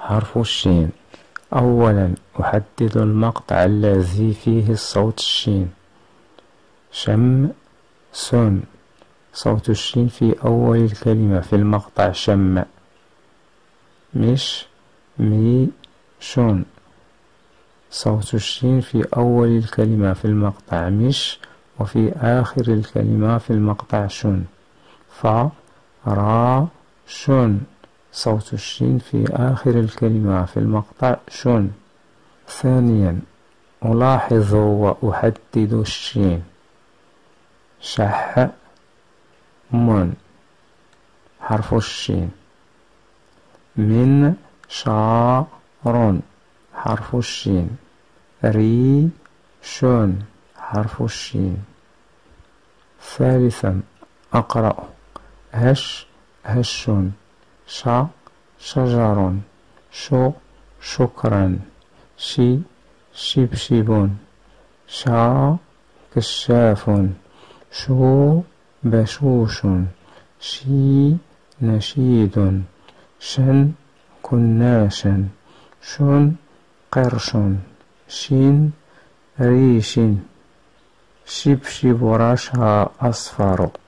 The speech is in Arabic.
حرف الشين. أولا أحدد المقطع الذي فيه الصوت الشين. شمس، صوت الشين في أول الكلمة في المقطع شم. مش صوت الشين في أول الكلمة في المقطع مش، وفي آخر الكلمة في المقطع شن. فراش، صوت الشين في آخر الكلمة في المقطع شن. ثانيا ألاحظ وأحدد الشين. شحم، حرف الشين. منشار، حرف الشين. ريش، حرف الشين. ثالثا أقرأ. هش، شجر. شكرا. شبشب. كشاف. بشوش. نشيد. كناشا. قرش. ريش. شبشب رشا أصفر.